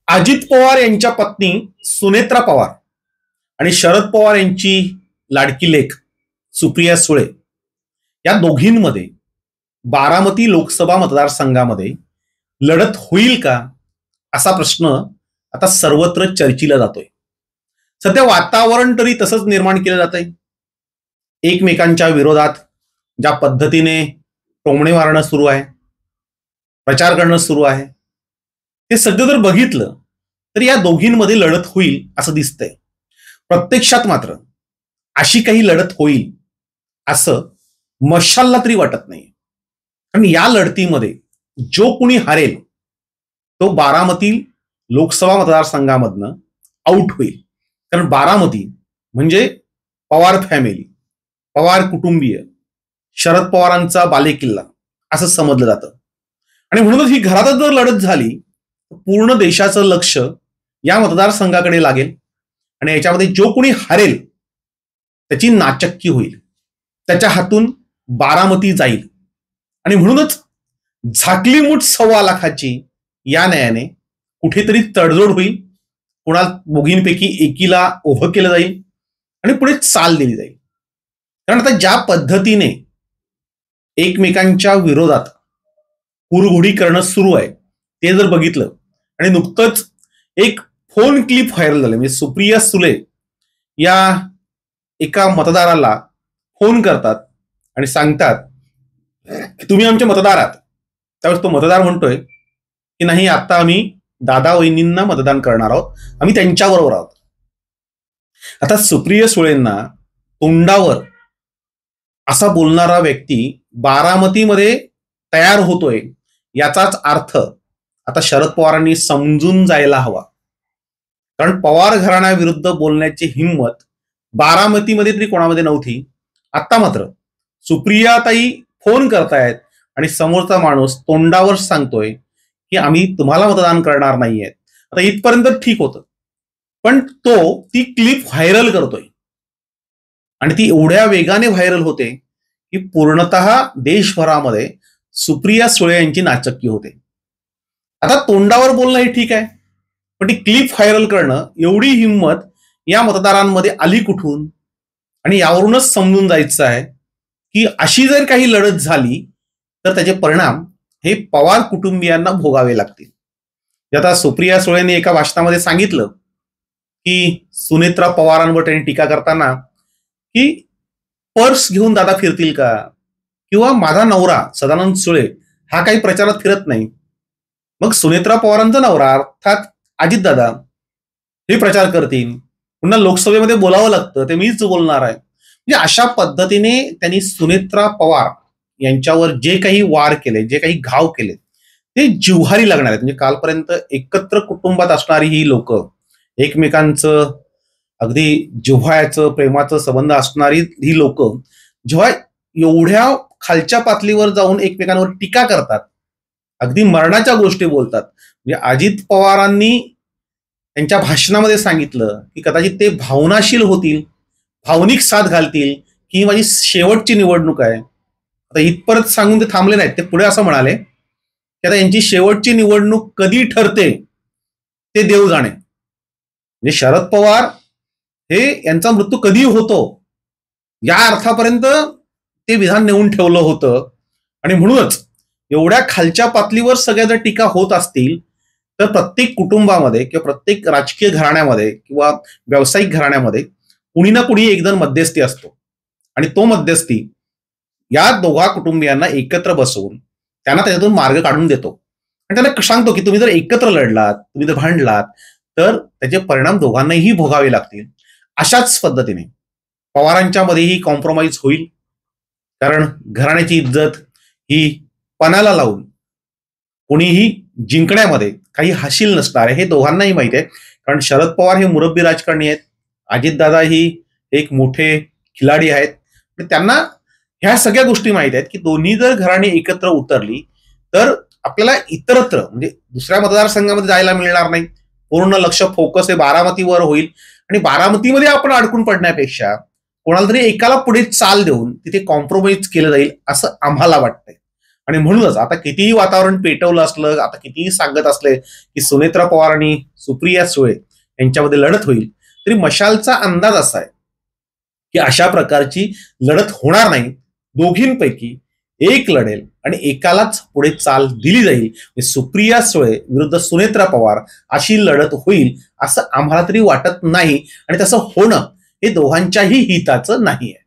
अजित पवार यांच्या पत्नी सुनेत्रा पवार आणि शरद पवार यांची लाडकी लेक सुप्रिया सुळे या दोघींमध्ये बारामती लोकसभा मतदारसंघामध्ये लढत होईल का असा प्रश्न आता सर्वत्र चर्चीला जातोय. सध्या वातावरण तरी तसंच निर्माण केलं जात आहे. एकमेकांच्या विरोधात ज्या पद्धतीने टोमणे मारणं सुरू आहे, प्रचार करणं सुरू आहे, ते सगळं जर बघितलं तर या दोघींमध्ये लढत होईल असं दिसतंय. प्रत्यक्षात मात्र अशी काही लढत होईल असं मशालला तरी वाटत नाही. कारण या लढतीमध्ये जो कुणी हारेल तो बारामती लोकसभा मतदारसंघामधनं आउट होईल. कारण बारामती म्हणजे पवार फॅमिली, पवार कुटुंबीय, शरद पवारांचा बालेकिल्ला असं समजलं जातं. आणि म्हणूनच ही घरातच जर लढत झाली तर पूर्ण देशाचं लक्ष या मतदारसंघाकडे लागेल आणि याच्यामध्ये जो कोणी हारेल त्याची नाचक्की होईल, त्याच्या हातून बारामती जाईल. आणि म्हणूनच झाकली मूठ 1.25 लाखाची या न्यायाने कुठेतरी तडजोड होईल, कुणाला दोघींपैकी एकीला उभं केलं जाईल आणि पुढे चाल दिली जाईल. कारण आता ज्या पद्धतीने एकमेकांच्या विरोधात कुरघोडी करणं सुरू आहे ते जर बघितलं आणि नुकतंच एक फोन क्लिप व्हायरल झाले, म्हणजे सुप्रिया सुळे या एका मतदाराला फोन करतात आणि सांगतात की तुम्ही आमचे मतदार आहात. त्यावेळेस तो मतदार म्हणतोय की नाही, आता आम्ही दादा वहिनींना मतदान करणार आहोत, आम्ही त्यांच्याबरोबर आहोत. आता सुप्रिया सुळेंना तोंडावर असा बोलणारा व्यक्ती बारामतीमध्ये तयार होतोय याचाच अर्थ आता शरद पवारांनी समजून जायला हवा. कारण पवार घराण्याविरुद्ध बोलण्याची हिंमत बारामतीमध्ये तरी कोणामध्ये नव्हती. आता मात्र सुप्रियाताई फोन करतायत आणि समोरचा माणूस तोंडावर सांगतोय की आम्ही तुम्हाला मतदान करणार नाहीये. आता इथपर्यंत ठीक होतं, पण तो ती क्लिप व्हायरल करतोय आणि ती एवढ्या वेगाने व्हायरल होते की पूर्णतः देशभरामध्ये सुप्रिया सुळे यांची नाचक्की होते. आता तोंडावर बोलणं हे ठीक आहे, पण ती क्लिप व्हायरल करणं, एवढी हिंमत या मतदारांमध्ये आली कुठून? आणि यावरूनच समजून जायचं आहे की अशी जर काही लढत झाली तर त्याचे परिणाम हे पवार कुटुंबियांना भोगावे लागतील. आता सुप्रिया सुळेंनी एका भाषणामध्ये सांगितलं की सुनेत्रा पवारांवर त्यांनी टीका करताना की पर्स घेऊन दादा फिरतील का, किंवा माझा नवरा सदानंद सुळे हा काही प्रचारात फिरत नाही, मग सुनेत्रा पवारांचा नवरा अर्थात अजितदादा हे प्रचार करतील, पुन्हा लोकसभेमध्ये बोलावं लागतं ते मीच बोलणार आहे. म्हणजे अशा पद्धतीने त्यांनी सुनेत्रा पवार यांच्यावर जे काही वार केले, जे काही घाव केले ते जिव्हारी लागणार आहेत. म्हणजे कालपर्यंत एकत्र कुटुंबात असणारी ही लोक, एकमेकांचं अगदी जिव्हाळ्याचं प्रेमाचं संबंध असणारी ही लोक जेव्हा एवढ्या खालच्या पातळीवर जाऊन एकमेकांवर टीका करतात, अगदी मरणाच्या गोष्टी बोलतात. म्हणजे अजित पवारांनी त्यांच्या भाषणामध्ये सांगितलं की कदाचित ते भावनाशील होतील, भावनिक साथ घालतील की माझी शेवटची निवडणूक आहे. आता इथपर्यंत सांगून ते थांबले नाहीत. ते पुढे असं म्हणाले की आता यांची शेवटची निवडणूक कधी ठरते ते देव जाणे. म्हणजे शरद पवार हे यांचा मृत्यू कधी होतो या अर्थापर्यंत ते विधान नेऊन ठेवलं होतं. आणि म्हणूनच एवढ्या खालच्या पातळीवर सगळ्या जर टीका होत असतील तर प्रत्येक कुटुंबामध्ये किंवा प्रत्येक राजकीय घराण्यामध्ये किंवा व्यावसायिक घराण्यामध्ये कुणी ना कुणी एक जण मध्यस्थी असतो आणि तो मध्यस्थी या दोघा कुटुंबियांना एकत्र बसवून त्यांना त्याच्यातून मार्ग काढून देतो आणि त्यांना सांगतो की तुम्ही जर एकत्र लढलात, तुम्ही जर भांडलात तर त्याचे परिणाम दोघांनाही भोगावे लागतील. अशाच पद्धतीने पवारांच्या मध्येही कॉम्प्रोमाइज होईल. कारण घराण्याची इज्जत ही पणाला लावून कोणीही जिंकण्यामध्ये काही हासिल नसणार आहे हे दोघांनाही माहिती आहे. कारण शरद पवार हे मुरब्बी राजकारणी आहेत, अजितदादा ही एक मोठे खिलाडी आहेत. त्यांना ह्या सगळ्या गोष्टी माहिती आहेत की दोन्ही जर घराणी एकत्र उतरली तर आपल्याला इतरत्र म्हणजे दुसऱ्या मतदारसंघामध्ये जायला मिळणार नाही. पूर्ण लक्ष फोकस हे बारामतीवर होईल आणि बारामतीमध्ये आपण अडकून पडण्यापेक्षा कोणाला तरी एकाला पुढे चाल देऊन तिथे कॉम्प्रोमाइज केलं जाईल असं आम्हाला वाटतंय. आणि म्हणूनच आता कितीही वातावरण पेटवलं असलं, आता कितीही सांगत असले की सुनेत्रा पवार आणि सुप्रिया सुळे यांच्यामध्ये लढत होईल, तरी मशालचा अंदाज असा आहे की अशा प्रकारची लढत होणार नाही. दोघींपैकी एक लढेल आणि एकालाच पुढे चाल दिली जाईल. सुप्रिया सुळे विरुद्ध सुनेत्रा पवार अशी लढत होईल असं आम्हाला तरी वाटत नाही आणि तसं होणं हे दोघांच्याही हिताचं नाही.